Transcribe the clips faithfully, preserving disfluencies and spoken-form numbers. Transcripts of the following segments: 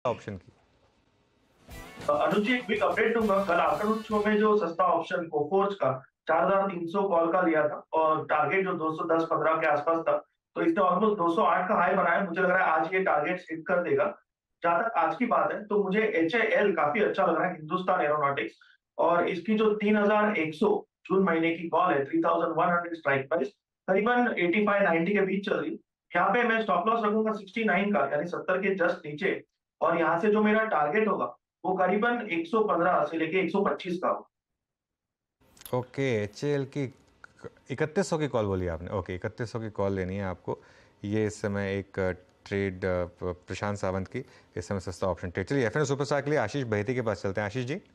Option की। अनुज जी, एक quick update दूंगा। कल आफ्टरनून शो में जो सस्ता ऑप्शन कोफोर्ज का चार हज़ार तीन सौ कॉल का लिया था और टारगेट जो दो सौ दस पंद्रह के आसपास था, तो इसने ऑलमोस्ट दो सौ आठ का हाई बनाया। मुझे लग रहा है आज ये टारगेट हिट कर देगा। जहां तक आज की बात है तो मुझे एच ए एल काफी अच्छा लग रहा है, हिंदुस्तान एरोनॉटिक्स, और इसकी जो तीन हज़ार एक सौ जून महीने की कॉल है, तीन हज़ार एक सौ स्ट्राइक प्राइस करीबन पचासी नब्बे के बीच चल रही है। यहाँ पे मैं स्टॉप लॉस रखूंगा उनहत्तर का, यानी सत्तर के जस्ट नीचे, और यहाँ से जो मेरा टारगेट होगा वो करीबन एक सौ पंद्रह से लेके एक सौ पच्चीस का होगा। ओके, एच ए एल की इकतीस सौ की कॉल बोली आपने। ओके, इकतीस सौ की कॉल लेनी है आपको। ये इस समय एक ट्रेड प्रशांत सावंत की इस समय सस्ता ऑप्शन ट्रेड। चलिए एफ एन ओ सुपरस्टार के लिए आशीष बहेती के पास चलते हैं। आशीष जी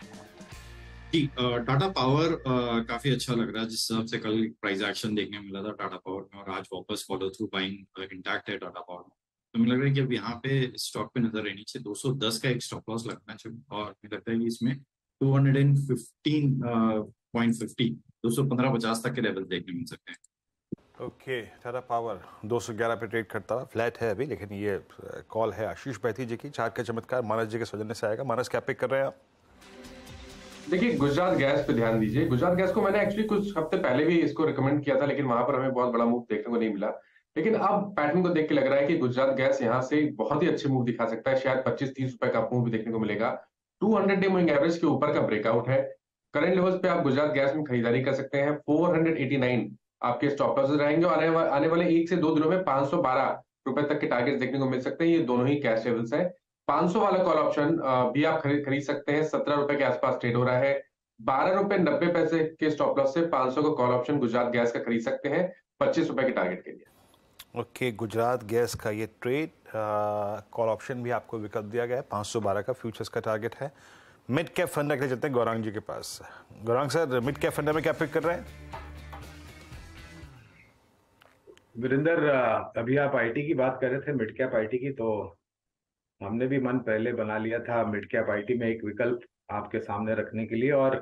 जी, टाटा पावर काफी अच्छा लग रहा है जिस हिसाब से कल प्राइस एक्शन देखने मिला था टाटा पावर में, और आज वापस फॉलो थ्रू बाइंग इंटैक्ट है टाटा पावर में। तो मुझे लग रहा है कि अब यहाँ पे स्टॉक पे नजर रहनी चाहिए। दो सौ दस का एक स्टॉप लॉस लगना चाहिए, और मुझे लगता है कि इसमें दो सौ पंद्रह पॉइंट फिफ्टी दो सौ पंद्रह पचास तक के लेवल देखने मिल सकते हैं। ओके, टाटा पावर दो सौ ग्यारह पे ट्रेड करता हुआ फ्लैट है अभी, लेकिन ये कॉल है आशीष बैठी जी की। चार का चमत्कार मानस जी के सौजन्य से आएगा। मानस, क्या पिक कर रहे हैं आप? देखिए, गुजरात गैस पे ध्यान दीजिए। गुजरात गैस को मैंने एक्चुअली कुछ हफ्ते पहले भी इसको रिकमेंड किया था, लेकिन वहां पर हमें बहुत बड़ा मूव देखने को नहीं मिला। लेकिन अब पैटर्न को देख के लग रहा है कि गुजरात गैस यहाँ से बहुत ही अच्छे मूव दिखा सकता है। शायद पच्चीस तीस रुपए का मूव भी देखने को मिलेगा। दो सौ डे मूविंग एवरेज के ऊपर का ब्रेकआउट है। करंट लेवल्स पे आप गुजरात गैस में खरीदारी कर सकते हैं। चार सौ नवासी आपके स्टॉप लॉसेस रहेंगे, और आने, वा, आने वाले एक से दो दिनों में पांच सौ बारह रुपए तक के टारगेट देखने को मिल सकते हैं। ये दोनों ही कैश लेवल्स है। पांच सौ वाला कॉल ऑप्शन भी आप खरीद खरीद सकते हैं। सत्रह रुपए के आसपास ट्रेड हो रहा है। बारह रुपए नब्बे पैसे के स्टॉप लॉस से पांच सौ का कॉल ऑप्शन गुजरात गैस का खरीद सकते हैं पच्चीस रुपए के टारगेट के लिए। ओके, गुजरात गैस का ये ट्रेड कॉल ऑप्शन भी आपको विकल्प दिया गया है। पाँच सौ बारह का फ्यूचर्स का टारगेट है। मिड कैप फंड के लिए चलते हैं गौरांग जी के पास। Gaurang sir, mid cap fund में क्या पिक कर रहे हैं? वीरेंद्र, अभी आप आईटी की बात कर रहे थे, मिड कैप आईटी की, तो हमने भी मन पहले बना लिया था मिड कैप आईटी में एक विकल्प आपके सामने रखने के लिए, और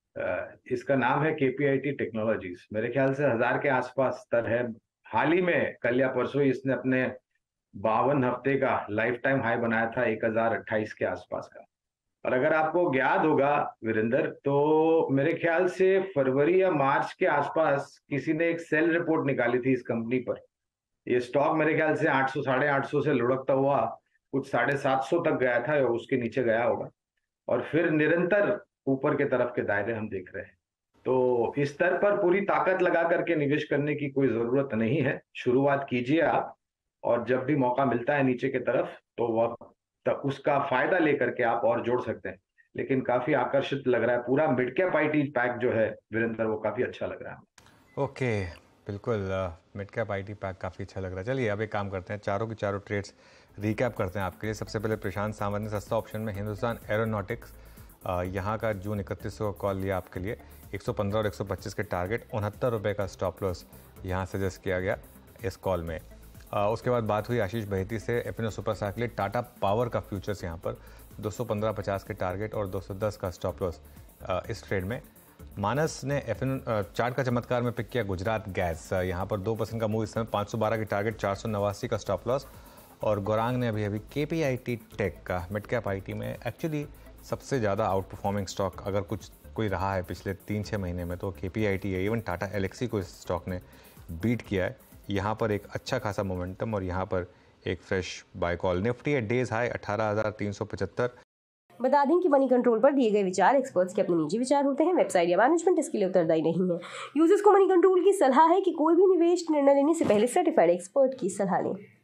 इसका नाम है केपीआईटी टेक्नोलॉजीज। मेरे ख्याल से हजार के आसपास स्तर है। हाल ही में कल या परसों इसने अपने बावन हफ्ते का लाइफ टाइम हाई बनाया था एक हजार अट्ठाईस के आसपास का। और अगर आपको याद होगा वीरेंद्र, तो मेरे ख्याल से फरवरी या मार्च के आसपास किसी ने एक सेल रिपोर्ट निकाली थी इस कंपनी पर। ये स्टॉक मेरे ख्याल से आठ सौ साढ़े आठ सौ से लुढ़कता हुआ कुछ साढ़े सात सौ तक गया था, या उसके नीचे गया होगा, और फिर निरंतर ऊपर के तरफ के दायरे हम देख रहे हैं। तो इस स्तर पर पूरी ताकत लगा करके निवेश करने की कोई जरूरत नहीं है। शुरुआत कीजिए आप, और जब भी मौका मिलता है नीचे की तरफ, तो वह तब उसका फायदा लेकर के आप और जोड़ सकते हैं। लेकिन काफी आकर्षित लग रहा है पूरा मिड कैप आईटी पैक जो है वीरेंद्र, वो काफी अच्छा लग रहा है। ओके, बिल्कुल मिड कैप आईटी पैक काफ़ी अच्छा लग रहा है। चलिए अब एक काम करते हैं, चारों की चारों ट्रेड्स रिकैप करते हैं आपके लिए। सबसे पहले प्रशांत सावंत ने सस्ता ऑप्शन में हिंदुस्तान एरोनॉटिक्स, यहाँ का जून इकतीस सौ कॉल लिया आपके लिए। एक सौ पंद्रह और एक सौ पच्चीस के टारगेट, उनहत्तर रुपये का स्टॉप लॉस यहाँ सजेस्ट किया गया इस कॉल में। आ, उसके बाद बात हुई आशीष बहेती से एफ एन ओ सुपरस्टार के लिए टाटा पावर का फ्यूचर्स यहाँ पर दो सौ पंद्रह पचास के टारगेट और दो सौ दस का स्टॉप लॉस इस ट्रेड में। मानस ने एफ एन चार्ट का चमत्कार में पिक किया गुजरात गैस, यहाँ पर दो परसेंट का मूव इस समय, पाँच सौ बारह के टारगेट, चार सौ नवासी का स्टॉप लॉस। और गौरांग ने अभी अभी K P I T tech का मिड कैप आई टी में एक्चुअली सबसे ज़्यादा आउट परफॉर्मिंग स्टॉक अगर कुछ कोई रहा है पिछले तीन छः महीने में तो के पी आई टी है। इवन टाटा एलेक्सी को इस स्टॉक ने बीट किया है। यहाँ पर एक अच्छा खासा मोमेंटम, और यहाँ पर एक fresh buy call. Nifty eight days high अठारह हज़ार तीन सौ पचहत्तर। बता दें कि मनी कंट्रोल पर दिए गए विचार एक्सपर्ट्स के अपने निजी विचार होते हैं। वेबसाइट या मैनेजमेंट इसके लिए उत्तरदायी नहीं है। यूजर्स को मनी कंट्रोल की सलाह है कि कोई भी निवेश निर्णय लेने से पहले सर्टिफाइड एक्सपर्ट की सलाह लें।